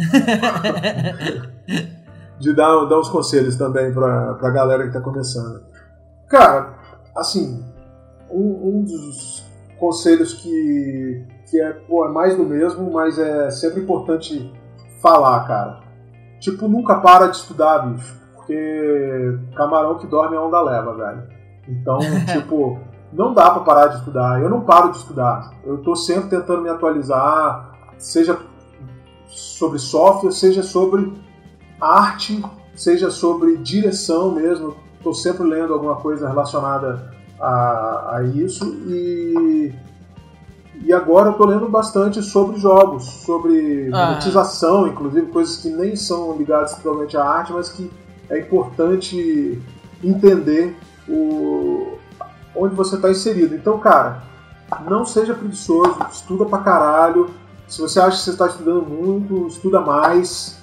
de dar uns conselhos também pra galera que tá começando. Cara, assim, um dos conselhos que é mais do mesmo, mas é sempre importante falar, cara. Tipo, nunca para de estudar, bicho. Porque camarão que dorme a onda leva, velho. Então, tipo, não dá pra parar de estudar. Eu não paro de estudar. Eu tô sempre tentando me atualizar, seja sobre software, seja sobre arte, seja sobre direção mesmo. Tô sempre lendo alguma coisa relacionada a isso. E agora eu tô lendo bastante sobre jogos, sobre monetização, inclusive, coisas que nem são ligadas totalmente à arte, mas que é importante entender onde você está inserido. Então, cara, não seja preguiçoso, estuda pra caralho. Se você acha que você está estudando muito, estuda mais.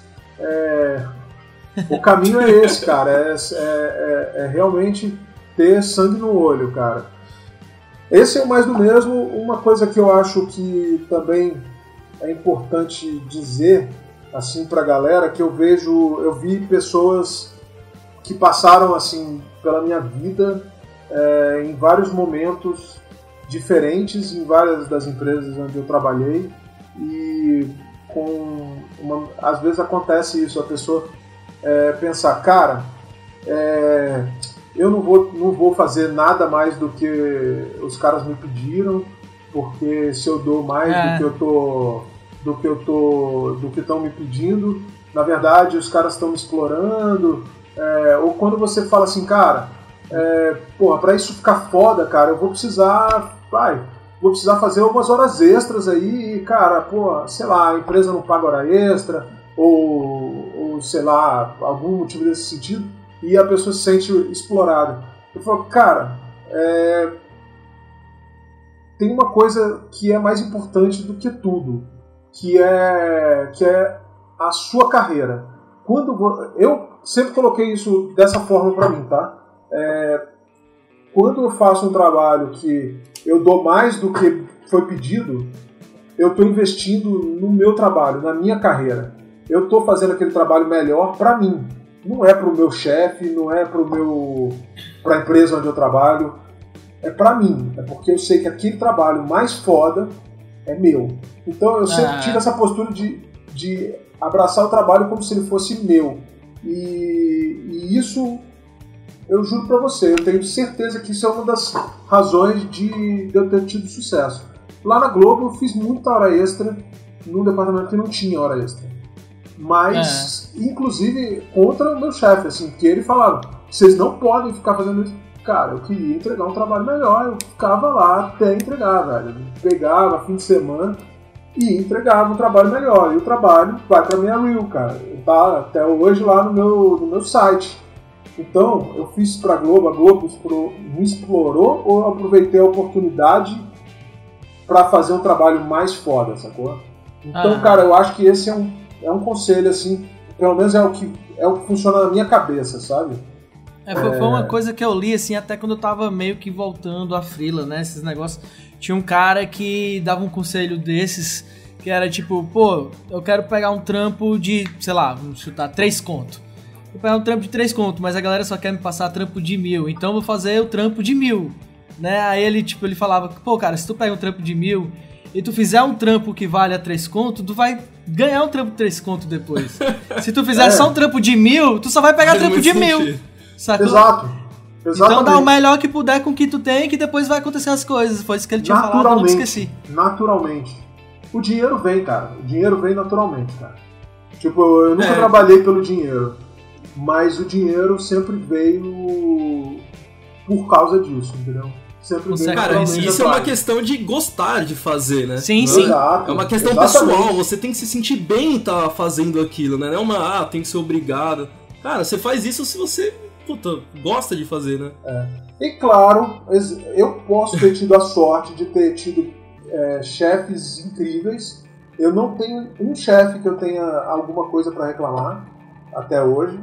O caminho é esse, cara. É realmente ter sangue no olho, cara. Esse é o mais do mesmo. Uma coisa que eu acho que também é importante dizer assim pra galera, que eu vi pessoas que passaram assim pela minha vida em vários momentos diferentes, em várias das empresas onde eu trabalhei, e às vezes acontece isso, a pessoa pensar, cara, eu não vou fazer nada mais do que os caras me pediram, porque se eu dou mais do que estão me pedindo, na verdade os caras estão me explorando. Ou quando você fala assim, cara, pra isso ficar foda, cara, eu vou precisar fazer algumas horas extras aí, e, cara, sei lá, a empresa não paga hora extra, ou sei lá, algum motivo desse sentido, e a pessoa se sente explorada. Eu falo, cara, tem uma coisa que é mais importante do que tudo, que é a sua carreira. Eu sempre coloquei isso dessa forma pra mim, tá? Quando eu faço um trabalho que eu dou mais do que foi pedido, eu estou investindo no meu trabalho, na minha carreira. Eu estou fazendo aquele trabalho melhor para mim. Não é para o meu chefe, não é para a empresa onde eu trabalho. É para mim. É porque eu sei que aquele trabalho mais foda é meu. Então eu sempre tive essa postura de abraçar o trabalho como se ele fosse meu. E isso, eu juro pra você, eu tenho certeza que isso é uma das razões de eu ter tido sucesso. Lá na Globo eu fiz muita hora extra num departamento que não tinha hora extra. Mas, inclusive, contra o meu chefe, assim, que ele falava, vocês não podem ficar fazendo isso. Cara, eu queria entregar um trabalho melhor, eu ficava lá até entregar, velho. Eu pegava fim de semana e entregava um trabalho melhor. E o trabalho vai pra minha reel, cara. Tá até hoje lá no meu site. Então, eu fiz pra Globo, a Globo me explorou, ou eu aproveitei a oportunidade pra fazer um trabalho mais foda, sacou? Então, cara, eu acho que esse é um conselho, assim, pelo menos é o que funciona na minha cabeça, sabe? Foi uma coisa que eu li, assim, até quando eu tava meio que voltando a freela, né, esses negócios. Tinha um cara que dava um conselho desses, que era tipo, eu quero pegar um trampo de, sei lá, vamos chutar, 3 conto. Vou pegar um trampo de 3 conto, mas a galera só quer me passar trampo de 1.000, então eu vou fazer o trampo de 1.000, né? Aí ele falava, cara, se tu pega um trampo de 1.000 e tu fizer um trampo que vale a 3 conto, tu vai ganhar um trampo de 3 conto depois. Se tu fizer só um trampo de 1.000, tu só vai pegar trampo de 1.000. Sacou? Exato. Então dá o melhor que puder com o que tu tem, que depois vai acontecer as coisas. Foi isso que ele tinha falado, eu não esqueci. Naturalmente. O dinheiro vem, cara. O dinheiro vem naturalmente, cara. Tipo, eu nunca trabalhei pelo dinheiro, mas o dinheiro sempre veio por causa disso, entendeu? Sempre veio. Cara, isso é uma questão de gostar de fazer, né? Sim, sim. Exato, é uma questão pessoal, você tem que se sentir bem estar fazendo aquilo, né? Não é tem que ser obrigado. Cara, você faz isso se você gosta de fazer, né? E claro, eu posso ter tido a sorte de ter tido chefes incríveis. Eu não tenho um chefe que eu tenha alguma coisa para reclamar até hoje.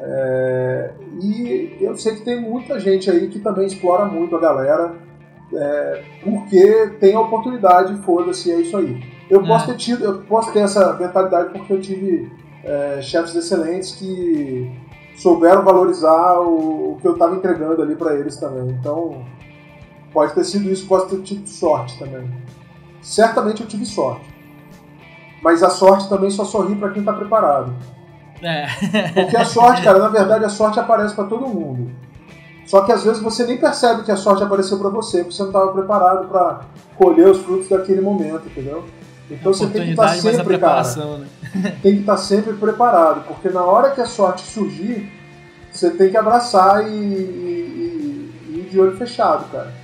E eu sei que tem muita gente aí que também explora muito a galera, porque tem a oportunidade, foda-se, é isso aí. Eu posso ter essa mentalidade porque eu tive chefes excelentes que souberam valorizar o que eu estava entregando ali para eles também. Então, pode ter sido isso, pode ter tido sorte também. Certamente eu tive sorte. Mas a sorte também só sorri para quem está preparado. Porque a sorte, cara, na verdade a sorte aparece para todo mundo. Só que às vezes você nem percebe que a sorte apareceu para você, porque você não estava preparado para colher os frutos daquele momento, entendeu? Então você tem que estar sempre, cara, né? Tem que estar sempre preparado, porque na hora que a sorte surgir, você tem que abraçar e ir de olho fechado, cara.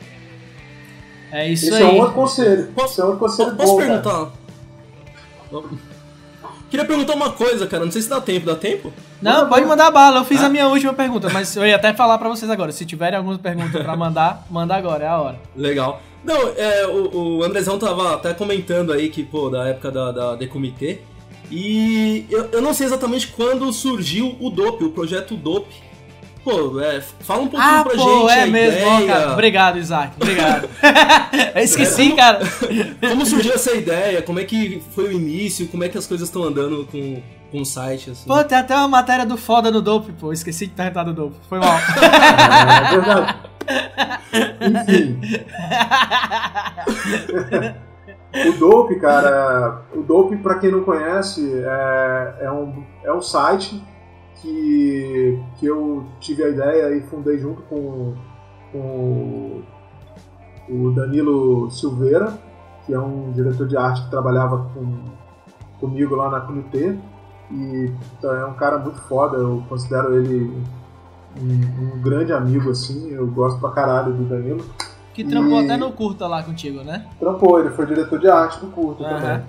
É isso Esse aí. É um outro conselho. Esse é outro conselho Posso bom, perguntar? Cara. Queria perguntar uma coisa, cara, não sei se dá tempo. Dá tempo? Não, pode mandar bala. Eu fiz a minha última pergunta, mas eu ia até falar pra vocês agora. Se tiverem alguma pergunta pra mandar, manda agora, é a hora. Legal. Não, o Andrezão tava até comentando aí que, pô, da época da Decomitê. E eu não sei exatamente quando surgiu o DOP, o projeto DOP. Pô, fala um pouquinho pra gente a mesmo, ideia. Cara. Obrigado, Isaac, obrigado. Eu esqueci, cara. Como surgiu essa ideia? Como é que foi o início? Como é que as coisas estão andando com o site? Assim? Pô, tem até uma matéria do foda no DOP, pô. Esqueci de perguntar do DOP. Foi mal. É verdade. Enfim. O DOP, cara, pra quem não conhece, é um site que eu tive a ideia e fundei junto com o Danilo Silveira, que é um diretor de arte que trabalhava comigo lá na Comitê, e então, é um cara muito foda, eu considero ele um grande amigo, assim, eu gosto pra caralho do Danilo. Que trampou até no curta lá contigo, né? Trampou, ele foi diretor de arte do curta também.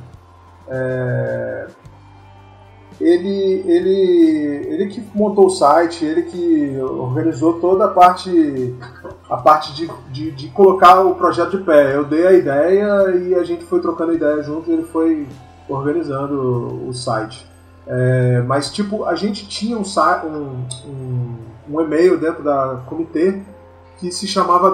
Ele que montou o site, ele que organizou toda a parte de colocar o projeto de pé. Eu dei a ideia e a gente foi trocando ideia junto e ele foi organizando o site. Mas tipo, a gente tinha um e-mail dentro da Comitê que se chamava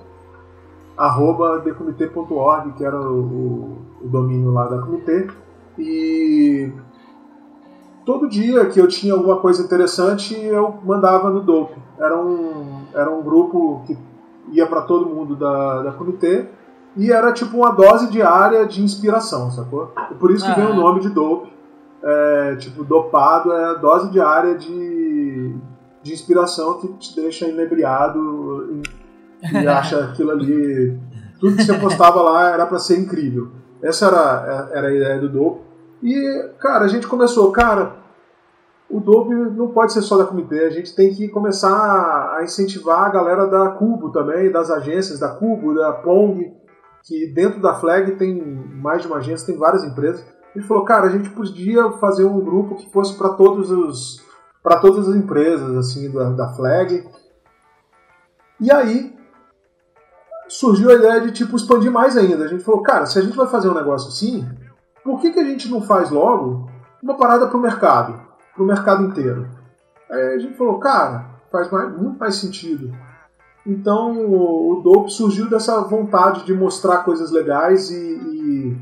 dope@decomitê.org, que era o domínio lá da Comitê, e todo dia que eu tinha alguma coisa interessante eu mandava no Dope. Era um grupo que ia para todo mundo da Comitê e era tipo uma dose diária de inspiração, sacou? E por isso que vem o nome de Dope. Tipo, dopado é a dose diária de inspiração que te deixa inebriado e acha aquilo ali, tudo que você postava lá era pra ser incrível. Essa era a ideia do Dope. E, cara, a gente começou, o Dope não pode ser só da Comitê, a gente tem que começar a incentivar a galera da Cubo também, das agências da Cubo, da Pong, que dentro da Flag tem mais de uma agência, tem várias empresas. A gente falou, cara, a gente podia fazer um grupo que fosse para todas as empresas assim da Flag. E aí surgiu a ideia de tipo expandir mais ainda. A gente falou, cara, se a gente vai fazer um negócio assim, por que a gente não faz logo uma parada pro mercado inteiro? Aí a gente falou, cara, faz muito mais sentido. Então o Dope surgiu dessa vontade de mostrar coisas legais e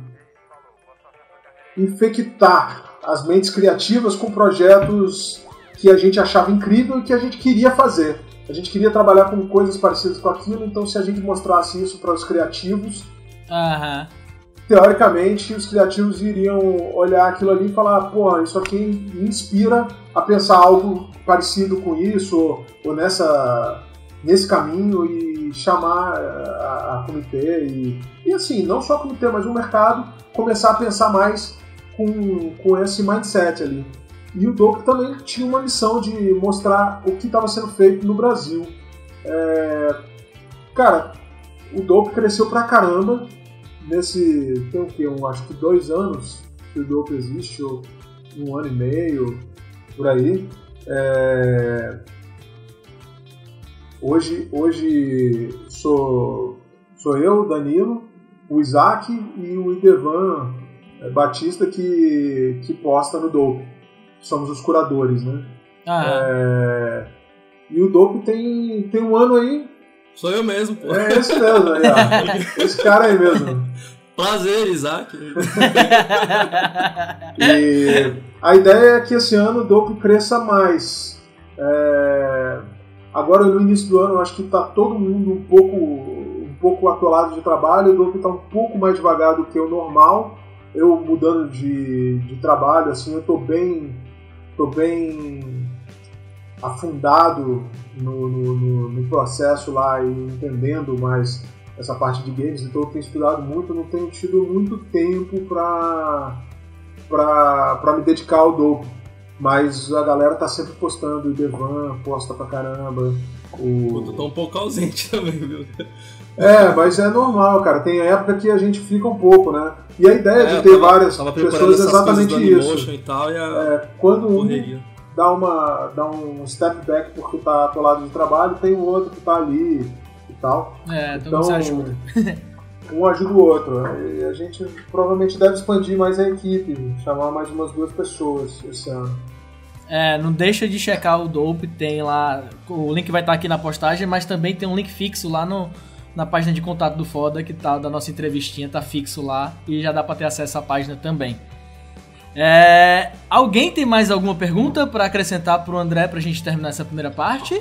infectar as mentes criativas com projetos que a gente achava incrível e que a gente queria fazer. A gente queria trabalhar com coisas parecidas com aquilo, então se a gente mostrasse isso para os criativos, teoricamente os criativos iriam olhar aquilo ali e falar, porra, isso aqui me inspira a pensar algo parecido com isso, ou nesse caminho, e chamar a Comitê, e assim, não só a Comitê, mas o mercado começar a pensar mais com esse mindset ali. E o Dope também tinha uma missão de mostrar o que estava sendo feito no Brasil. Cara, o Dope cresceu pra caramba. Tem o quê? Acho que 2 anos que o Dope existe, ou 1 ano e meio, por aí. Hoje sou eu, o Danilo, o Isaac e o Idevan Batista que posta no Dope. Somos os curadores, né? E o Dope tem 1 ano aí. Sou eu mesmo, pô. É esse mesmo aí, ó. Esse cara aí mesmo. Prazer, Isaac. E a ideia é que esse ano o Dope cresça mais. Agora, no início do ano, eu acho que tá todo mundo um pouco atolado de trabalho. O Dope tá um pouco mais devagar do que o normal. Eu mudando de trabalho, assim, eu tô bem afundado no processo lá e entendendo mais essa parte de games, então eu tenho estudado muito, eu não tenho tido muito tempo pra me dedicar ao Dope, mas a galera tá sempre postando, o Devan posta pra caramba, Eu tô um pouco ausente também, viu? Mas é normal, cara. Tem época que a gente fica um pouco, né? E a ideia de ter várias pessoas é exatamente isso. E tal, quando um dá um step back porque tá atolado de trabalho, tem o outro que tá ali e tal. Então você ajuda. Um ajuda o outro. E a gente provavelmente deve expandir mais a equipe, chamar mais umas 2 pessoas esse ano. Não deixa de checar o Dope, tem lá, o link vai estar aqui na postagem, mas também tem um link fixo lá na página de contato do Foda, que tá da nossa entrevistinha, tá fixo lá e já dá pra ter acesso à página também. Alguém tem mais alguma pergunta pra acrescentar pro André pra gente terminar essa primeira parte?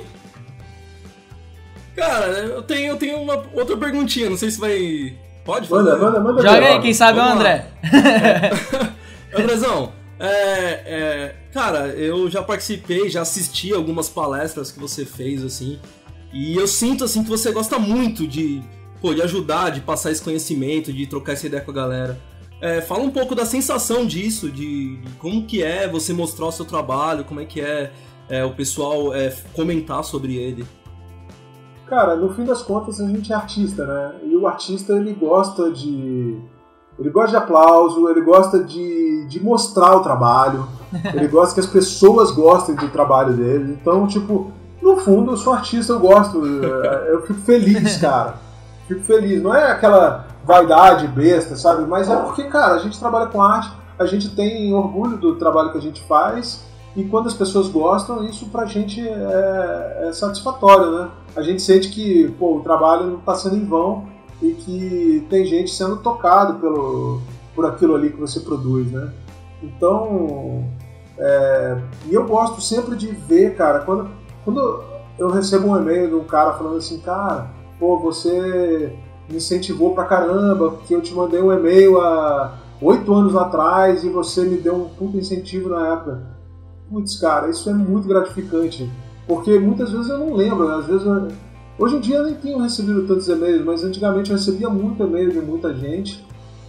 Cara, eu tenho uma outra perguntinha, não sei se vai... Pode fazer? Manda. Joga aí, quem sabe é o André. Andrezão, cara, eu já participei, já assisti algumas palestras que você fez, assim, e eu sinto, assim, que você gosta muito de ajudar, de passar esse conhecimento, de trocar essa ideia com a galera. Fala um pouco da sensação disso, de como que é você mostrar o seu trabalho, como é que o pessoal comentar sobre ele. Cara, no fim das contas a gente é artista, né? E o artista, ele gosta de aplauso, ele gosta de mostrar o trabalho, ele gosta que as pessoas gostem do trabalho dele. Então, tipo, no fundo eu sou artista, eu gosto, eu fico feliz, cara. Fico feliz. Não é aquela vaidade besta, sabe? Mas é porque, cara, a gente trabalha com arte, a gente tem orgulho do trabalho que a gente faz. E quando as pessoas gostam, isso pra gente é satisfatório, né? A gente sente que o trabalho não está sendo em vão e que tem gente sendo tocado por aquilo ali que você produz, né? Então, e eu gosto sempre de ver, cara, quando eu recebo um e-mail de um cara falando assim, cara, você me incentivou pra caramba, porque eu te mandei um e-mail há 8 anos atrás e você me deu um puto incentivo na época. Putz, cara, isso é muito gratificante, porque muitas vezes eu não lembro, né? Às vezes hoje em dia eu nem tenho recebido tantos e-mails, mas antigamente eu recebia muito e-mail de muita gente,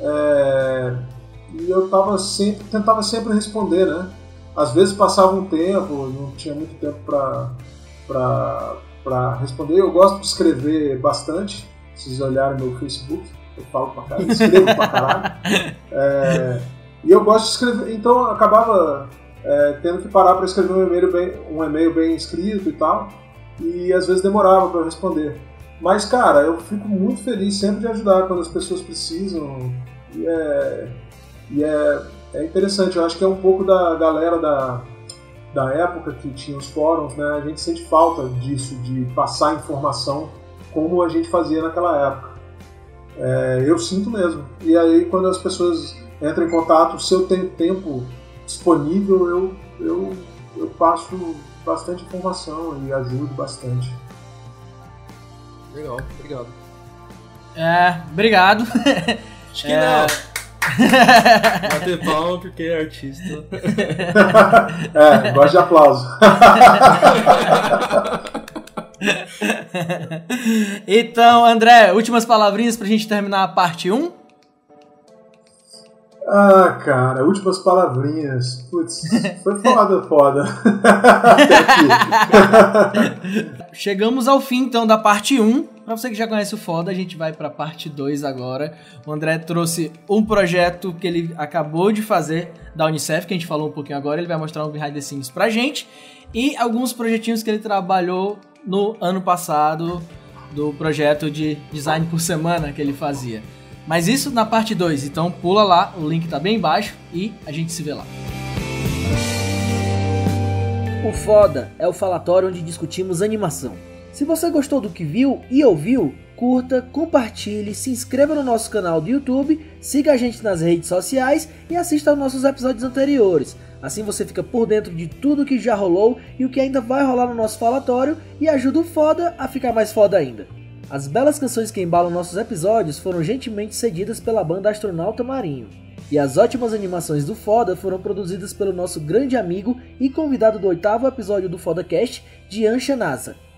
e eu tentava sempre responder, né? Às vezes passava um tempo, não tinha muito tempo para responder. Eu gosto de escrever bastante, se vocês olharem meu Facebook, eu falo pra caralho, escrevo pra caralho, e eu gosto de escrever, então eu acabava tendo que parar para escrever um e-mail bem escrito e tal, e às vezes demorava para responder. Mas, cara, eu fico muito feliz sempre de ajudar quando as pessoas precisam, e é interessante. Eu acho que é um pouco da galera da época que tinha os fóruns, né? A gente sente falta disso, de passar informação como a gente fazia naquela época. Eu sinto mesmo. E aí, quando as pessoas entram em contato, se eu tenho tempo disponível, eu passo bastante informação e ajudo bastante. Legal, obrigado. Obrigado. Acho que não. Bater palma porque é artista. Gosto de aplauso. Então, André, últimas palavrinhas pra gente terminar a parte 1? Cara, últimas palavrinhas. Putz, foi foda. Até aqui. Chegamos ao fim, então, da parte 1. Pra você que já conhece o Foda, a gente vai pra parte 2 agora. O André trouxe um projeto que ele acabou de fazer da Unicef, que a gente falou um pouquinho agora. Ele vai mostrar um behind the scenes pra gente. E alguns projetinhos que ele trabalhou no ano passado, do projeto de design por semana que ele fazia. Mas isso na parte 2, então pula lá, o link tá bem embaixo e a gente se vê lá. O Foda é o falatório onde discutimos animação. Se você gostou do que viu e ouviu, curta, compartilhe, se inscreva no nosso canal do YouTube, siga a gente nas redes sociais e assista aos nossos episódios anteriores. Assim você fica por dentro de tudo que já rolou e o que ainda vai rolar no nosso falatório e ajuda o Foda a ficar mais foda ainda. As belas canções que embalam nossos episódios foram gentilmente cedidas pela banda Astronauta Marinho. E as ótimas animações do Foda foram produzidas pelo nosso grande amigo e convidado do 8º episódio do FodaCast, Dian Shanaza.